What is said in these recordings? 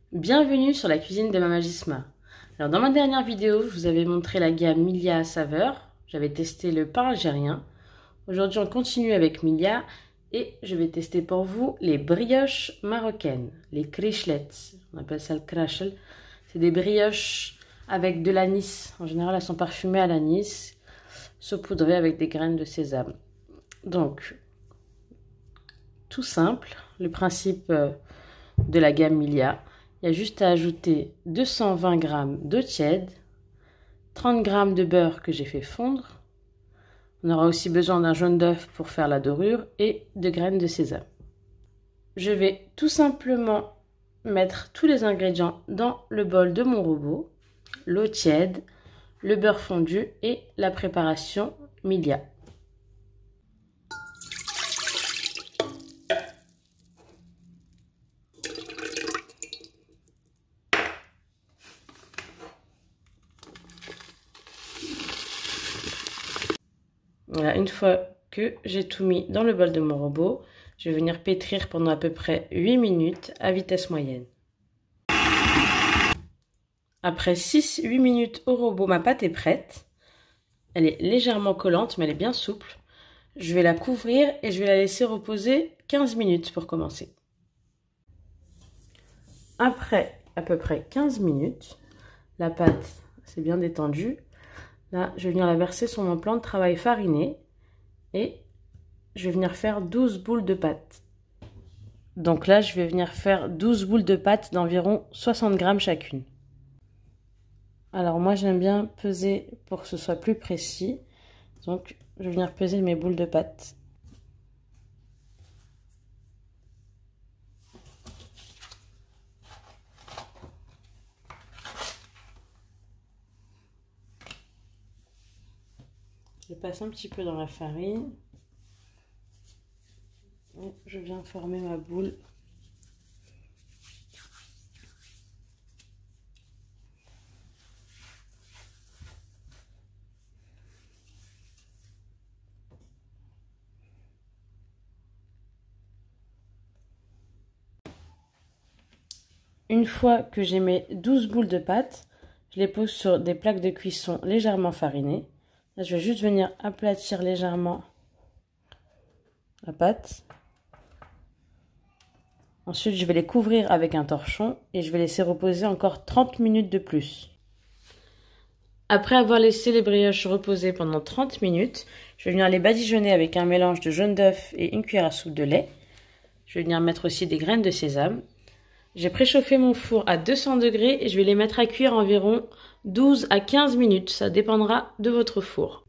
Bienvenue sur la cuisine de Mama Gisma. Alors dans ma dernière vidéo, je vous avais montré la gamme Milia à saveur. J'avais testé le pain algérien. Aujourd'hui, on continue avec Milia et je vais tester pour vous les brioches marocaines, les krichlets. On appelle ça le krachel. C'est des brioches avec de l'anis. En général, elles sont parfumées à l'anis, saupoudrées avec des graines de sésame. Donc, tout simple, le principe de la gamme Milia. Il y a juste à ajouter 220 g d'eau tiède, 30 g de beurre que j'ai fait fondre. On aura aussi besoin d'un jaune d'œuf pour faire la dorure et de graines de sésame. Je vais tout simplement mettre tous les ingrédients dans le bol de mon robot, l'eau tiède, le beurre fondu et la préparation Milia. Voilà, une fois que j'ai tout mis dans le bol de mon robot, je vais venir pétrir pendant à peu près 8 minutes à vitesse moyenne. Après 6-8 minutes au robot, ma pâte est prête. Elle est légèrement collante, mais elle est bien souple. Je vais la couvrir et je vais la laisser reposer 15 minutes pour commencer. Après à peu près 15 minutes, la pâte s'est bien détendue. Là, je vais venir la verser sur mon plan de travail fariné et je vais venir faire 12 boules de pâte. Donc là, je vais venir faire 12 boules de pâte d'environ 60 g chacune. Alors moi, j'aime bien peser pour que ce soit plus précis. Donc, je vais venir peser mes boules de pâte. Je passe un petit peu dans la farine. Et je viens former ma boule. Une fois que j'ai mes 12 boules de pâte, je les pose sur des plaques de cuisson légèrement farinées. Là, je vais juste venir aplatir légèrement la pâte. Ensuite, je vais les couvrir avec un torchon et je vais laisser reposer encore 30 minutes de plus. Après avoir laissé les brioches reposer pendant 30 minutes, je vais venir les badigeonner avec un mélange de jaune d'œuf et une cuillère à soupe de lait. Je vais venir mettre aussi des graines de sésame. J'ai préchauffé mon four à 200 degrés et je vais les mettre à cuire environ 12 à 15 minutes. Ça dépendra de votre four.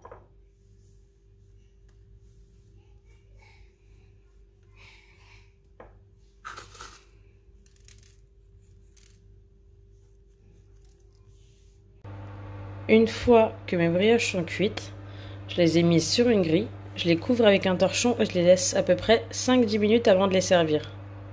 Une fois que mes brioches sont cuites, je les ai mises sur une grille, je les couvre avec un torchon et je les laisse à peu près 5-10 minutes avant de les servir.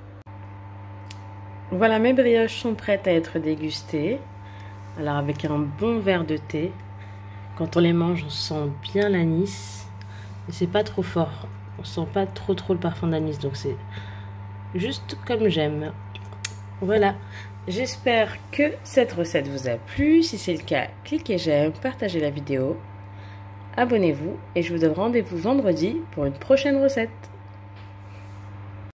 Voilà, mes brioches sont prêtes à être dégustées. Alors avec un bon verre de thé, quand on les mange, on sent bien l'anis, mais c'est pas trop fort. On sent pas trop le parfum d'anis, donc c'est juste comme j'aime. Voilà, j'espère que cette recette vous a plu. Si c'est le cas, cliquez j'aime, partagez la vidéo, abonnez-vous et je vous donne rendez-vous vendredi pour une prochaine recette.